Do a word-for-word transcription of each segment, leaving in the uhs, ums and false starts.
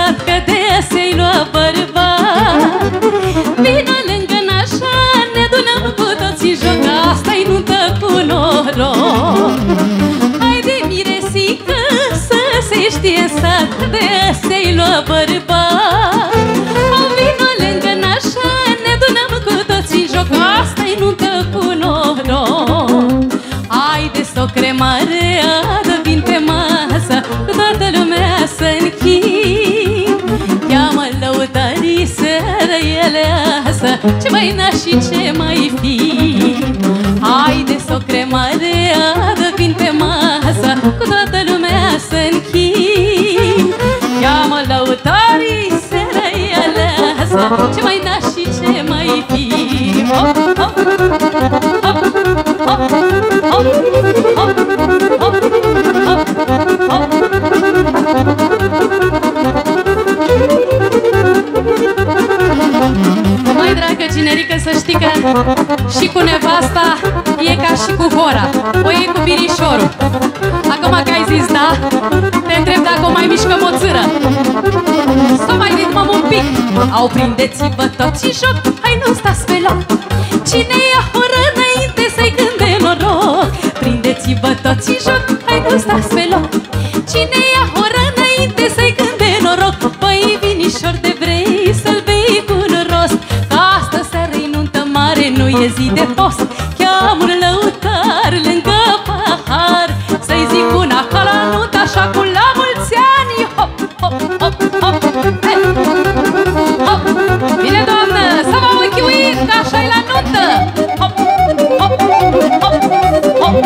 sat că de să-i lua bărbat. Vino lângă nașa, ne adunăm cu toții joc, asta-i nuntă cu noroc. Haide miresică să se știe în sat că de să-i lua bărbat. O vino lângă nașa, ne adunăm cu toții joc, asta-i nuntă cu noroc. Haide socre mare, adă vin pe masă, cu toată lumea să închin. Cheamă lăutarii să răieleasă, ce mai naș și ce mai fi. Haide socre mare, adă vin pe masă, cu toată lumea să închin. Cheamă lăutarii să răieleasă, ce mai naș și ce mai fi. Hop, hop, hop, hop, hop, hop, hop, hop, hop. Mai dragă cinerică, să știi că și cu nevasta e ca și cu hora, o iei cu birișorul. Acum că ai zis da, te întreb dacă o mai mișcăm o țâră. Să mai ritmăm un pic. Au prindeți-vă toți joc, hai nu stați pe loc. Cine ia horă înainte să-i cânte noroc. Prindeți-vă toți joc, hai nu stați pe loc. Cine ia horă înainte să-i cânte noroc. Păi vinișor de vrei să-l bei cu rost, că astă seară-i nuntă mare, nu e zi de post. Cheam un lăutar lângă pahar, să-i zic una ca la nuntă, așa cum la mulți ani. Hop, hop, hop, hop, hey. Hop. Bine, doamnă, să v-am închiuit, că așa-i la nuntă. Hop, hop, hop, hop.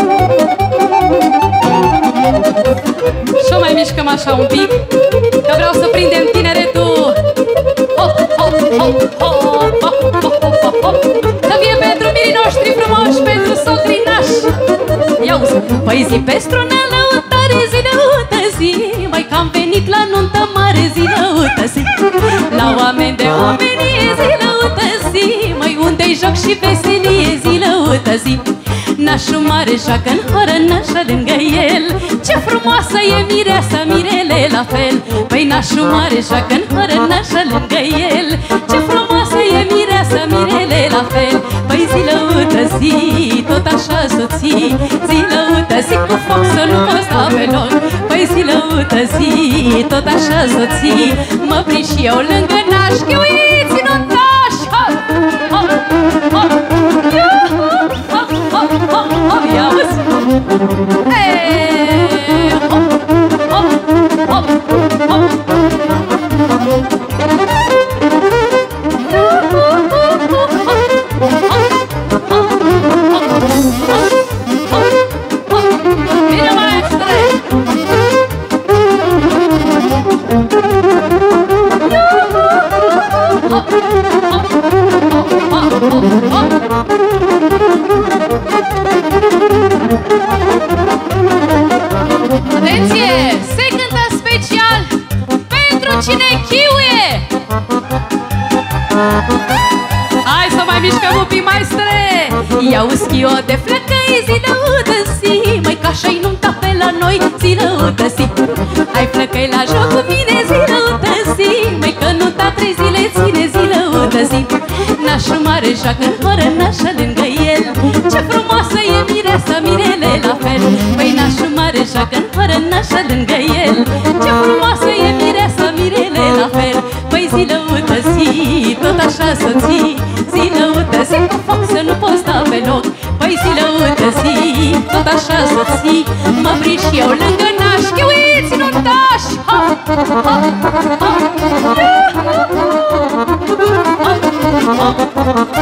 Și-o mai mișcăm așa un pic, că vreau să prindem tineretul. Hop, hop, hop, hop, hop, hop, hop, hop. Să fie pentru mirii noștri frumoși, pentru socrii nași. Ia-uzi, păi zi pe strună lăutare, zi lăută zi, mai că am venit la nuntă mare, zi lăută zi. La oameni de omenie, zi lăută zi, mai unde-i joc și veselie, zi lăută zi. Nașul mare joacă în horă, nașa lângă el, ce frumoasă e mireasa, mirele la fel. Păi nașul mare joacă în horă, nașa lângă el, ce frumoasă e mireasa, mirele la fel. Păi zi lăută zi, tot așa soții, zi lăută zi, cu foc să nu pot sta pe loc. Păi zi lăută zi, tot așa soții, mă prind și eu lângă naș, chiuiți în taș. Hop, hop, hop, iuhu, hop, hop, hop, hop, ia-uzi. Eee, hop, hop, hop, hop. Bine, maestre! Atenție! Se cântă special pentru cine chiuie! Hai să mai mișcăm un pic, maestre! Ia-uzi chio de flăcăi, zi lăută zi, măi că așa-i nunta pe la noi, zi lăută zi. Hai flăcăi la joc cu mine, zi lăută zi, măi că nunta trei zile ține, zi lăută zi. Nașul mare joacă în horă, nașa lângă el, ce frumoasă e mireasa, mirele la fel. Păi nașul mare joacă în horă, nașa lângă el, ce frumoasă e mireasa, mirele la fel. Păi zi lăută zi, tot așa soții, zi lăută zi, cu foc să nu pot sta pe loc. Păi zi lăută zi, tot așa soții, mă prind și eu lângă naș, chiuiți în taș. Hop, hop, hop, hop, hop.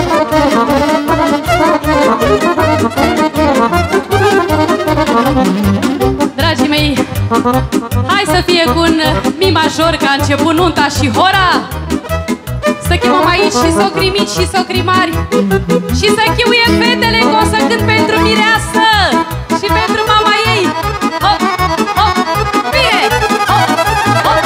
Dragii mei, hai să fie cu un mi major, că a început nunta și hora. Să chemăm aici și socrii mici și socrii mari, și să chiuie fetele, că o să cânt pentru mireasă și pentru mama ei. Hop, hop, fie, hop, hop.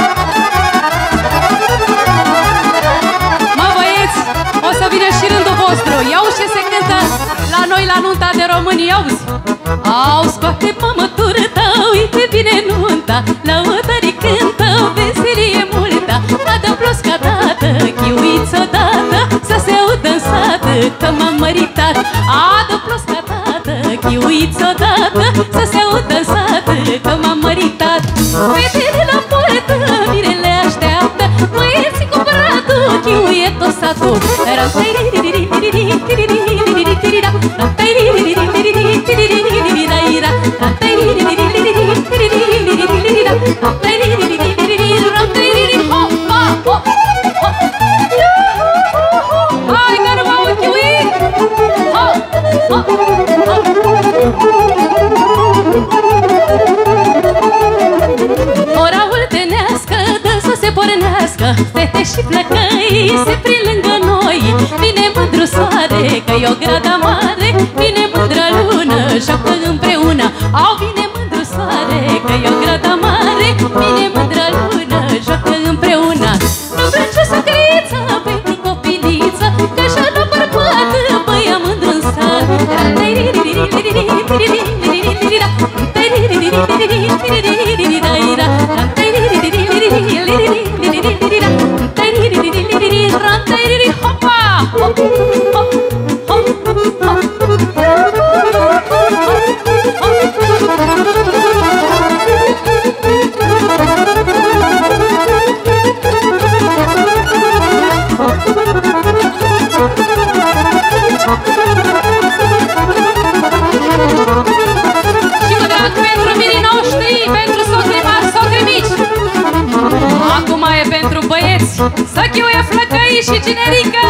Mă, băieți, o să vină și rândul vostru. Ia-uzi ce se cântă la noi la nunta de români, ia-uzi. Au, scoate mămătură ta, uite vine nunta, lăutării cântă, veselie multă. toată să se audă în sat că m-am măritat. Fetele la poartă, mirele așteaptă, băieții cu bratul, chiuie tot satul. Hai că nu m-au chiuit! Ora ultenească dă să se pornească, fete și flăcăi se prind lângă noi. Vine mândru soare că e o grada mare, vine mândra lună, joacă împreună. Au vine mândru soare că e o grada mare, vine mândra lună, joacă împreună. Nu plânge săcrița pentru copiliță, că și-a luat bărbat băia mândru în sat. Și cu drag pentru mirii noștri, pentru socrii mari, socrii mici. Acum e pentru băieți, să chiuie flăcăi și generică.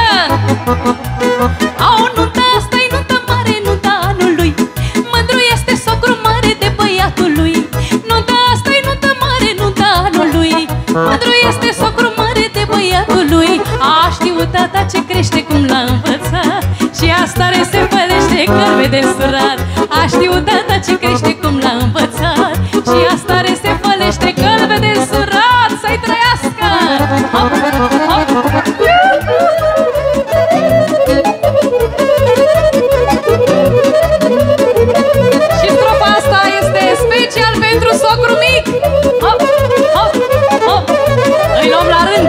Au nunta, asta-i nuntă mare, nunta anului. Mândru este socru mare de băiatul lui. Nunta, asta-i nuntă mare, nunta anului. Mândru este socru mare de băiatul lui. A știut tata ce crește, cum l-a învățat, și asta se pălește cărbe de surat. A știut tata ce crește, cum l-a învățat, și asta se pălește cărbe de surat. Să-i trăiască! Hop, hop. Și strofa asta este special pentru socru mic. Hop, hop, hop. Îi luăm la rând.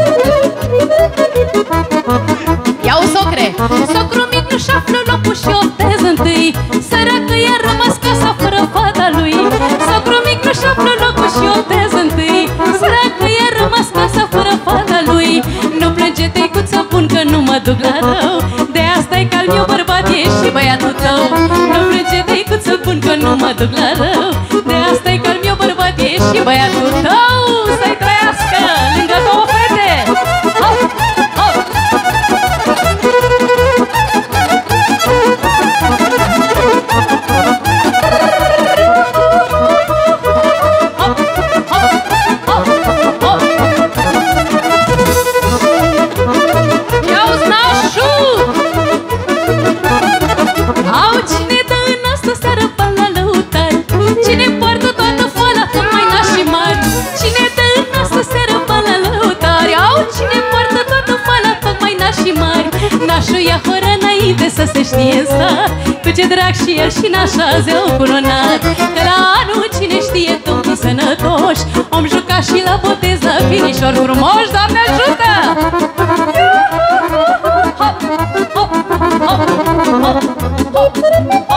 Iau socre. Socru mic nu-și află locul și optez întâi. Săracă i-a rămas casa fără fata lui. Socru mic nu-și află locul și optez întâi. Săracă i-a rămas casa fără fata lui. Nu plânge, tăicuță, bun, că nu mă duc la rău. De asta-i că al meu bărbat e și băiatul tău. Nu plânge, tăicuță, bun, că nu mă duc la rău. De asta-i că al meu bărbat e și băiatul tău. Să-i trăiască lângă două fete. Hop, hop. Au cine dă în asta seară bani la lăutari, cine poartă toată foala, tocmai nași și mari. Cine dă în asta seară bani la lăutari, au cine poartă toată foala, tocmai nași și mari. Nașul ia horă înainte să se știe în sat, cu ce drag și el și nașa zeu cununat. Că la anul cine știe tâmpii sănătoși, om juca și la botez la finișori frumoși. Doamne ajută! Hop, hop, hop, hop, hop.